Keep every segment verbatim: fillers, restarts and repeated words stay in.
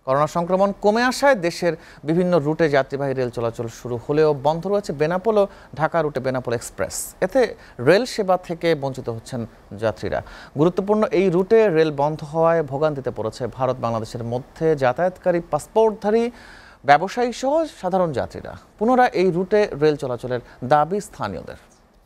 Corona সংক্রমণ কমে আসায় দেশের বিভিন্ন রুটে যাত্রীবাহী রেল চলাচল শুরু হলেও বন্ধ রয়েছে বেনাপোল ও ঢাকা রুটে বেনাপোল এক্সপ্রেস। এতে রেল সেবা থেকে বঞ্চিত হচ্ছেন যাত্রীরা। গুরুত্বপূর্ণ এই রুটে রেল বন্ধ হওয়ায় ভোগান্তিতে পড়েছে ভারত বাংলাদেশের মধ্যে যাতায়াতকারী পাসপোর্টধারী ব্যবসায়ী সহ সাধারণ যাত্রীরা। পুনরায় এই রুটে রেল চলাচলের দাবি স্থানীয়দের।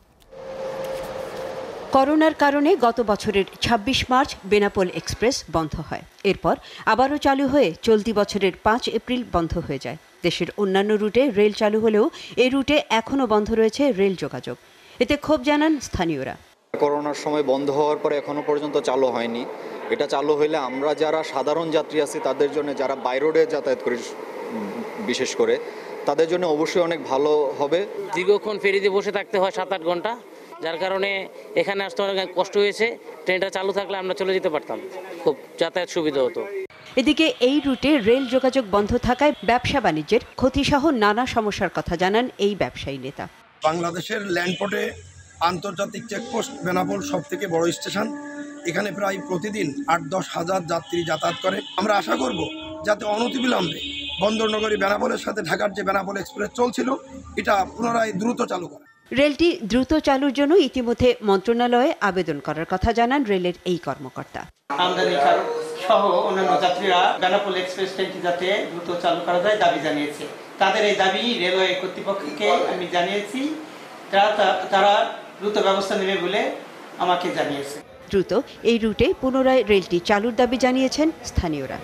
করোনার কারণে গত বছরের ছাব্বিশ মার্চ বেনাপোল এক্সপ্রেস বন্ধ হয়। এরপর আবারও চালু হয়ে চলতি বছরের পাঁচ এপ্রিল বন্ধ হয়ে যায়। দেশের অন্যান্য রুটে রেল চালু হলেও এই রুটে এখনও বন্ধ রয়েছে রেল যোগাযোগ। এতে ক্ষোভ জানান স্থানীয়রা। করোনার সময় বন্ধ হওয়ার পরে এখনো পর্যন্ত চালু হয়নি। এটা চালু হলে আমরা যারা সাধারণ যাত্রী আছি তাদের জন্য, যারা বাই রোডে যাতায়াত করি বিশেষ করে, তাদের জন্য অবশ্যই অনেক ভালো হবে। দীর্ঘক্ষণ ফেরিতে বসে থাকতে হয় সাত আট ঘন্টা, যার কারণে এখানে আসতে অনেক কষ্ট হয়েছে। ট্রেনটা চালু থাকলে আমরা চলে যেতে পারতাম, খুব যাতায়াত সুবিধা হতো। এদিকে এই রুটে রেল যোগাযোগ বন্ধ থাকায় ব্যবসা বাণিজ্যের ক্ষতিসহ নানা সমস্যার কথা জানান এই ব্যবসায়ী নেতা। বাংলাদেশের ল্যান্ডপোর্টে আন্তর্জাতিক চেকপোস্ট বেনাপোল সব থেকে বড় স্টেশন। এখানে প্রায় প্রতিদিন আট দশ হাজার যাত্রী যাতায়াত করে। আমরা আশা করব যাতে অনতিবিলম্বে বন্দরনগরী বেনাপোলের সাথে ঢাকার যে বেনাপোল এক্সপ্রেস চলছিল এটা পুনরায় দ্রুত চালু করে। রেলটি দ্রুত চালুর জন্য ইতিমধ্যে মন্ত্রণালয়ে আবেদন করার কথা জানান রেলের এই কর্মকর্তা। আমদানি সহ অন্যান্য যাত্রীরা বেনাপোল এক্সপ্রেস ট্রেনটি যাতে দ্রুত চালু করা যায় দাবি জানিয়েছে। তাদের এই দাবি রেলওয়ে কর্তৃপক্ষকে আমি জানিয়েছি, তারা তারা দ্রুত ব্যবস্থা নেবে বলে আমাকে জানিয়েছে। দ্রুত এই রুটে পুনরায় রেলটি চালুর দাবি জানিয়েছেন স্থানীয়রা।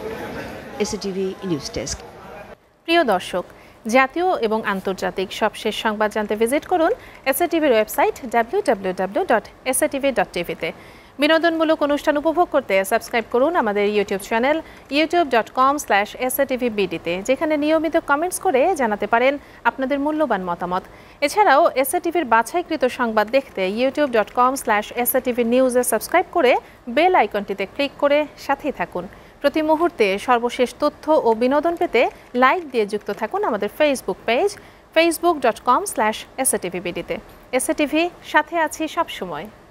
SATV news desk. প্রিয় দর্শক, জাতীয় এবং আন্তর্জাতিক সবশেষ সংবাদ জানতে ভিজিট করুন এসএটিভির website W W W dot S A T V dot টিভিতে। বিনোদনমূলক অনুষ্ঠান উপভোগ করতে সাবস্ক্রাইব করুন আমাদের YouTube channel YouTube dot com slash S A T V বিডিতে, যেখানে নিয়মিত কমেন্টস করে জানাতে পারেন আপনাদের মূল্যবান মতামত। এছাড়াও এসএটিভির বাছাইকৃত সংবাদ দেখতে YouTube dot com slash S A T V নিউজে সাবস্ক্রাইব করে বেল আইকনটিতে ক্লিক করে সাথেই থাকুন। প্রতি মুহূর্তে সর্বশেষ তথ্য ও বিনোদন পেতে লাইক দিয়ে যুক্ত থাকুন আমাদের Facebook page Facebook dot com slash S A T V বিডিতে। এস এ টি ভি, সাথে আছি সবসময়।